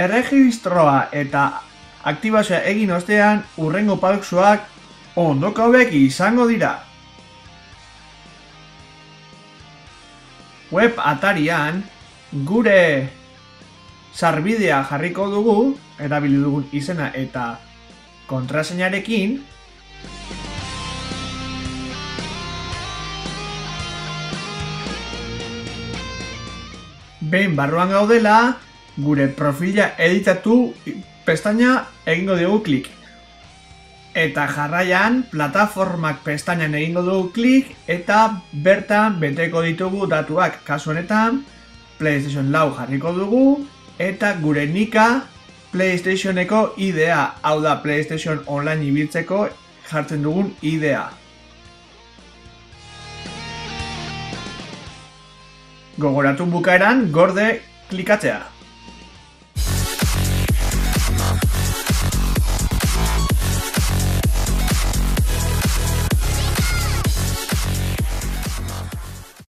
Erregistroa eta aktibazioa egin ostean hurrengo pausoak ondoko hauek izango dira. Web atarian gure sarbidea jarriko dugu, erabili dugun izena eta kontraseinarekin. Behin barruan gaudela, gure profila editatu pestaina egingo dugu klik. Eta jarraian, plataformak pestainan egingo dugu klik eta bertan beteko ditugu datuak. Kasu honetan, PlayStation 4 jarriko dugu eta gure nika PlayStationeko IDea, hau da PlayStation Online ibiltzeko jartzen dugun IDea. Gogoratu bukaeran gorde klikatzea.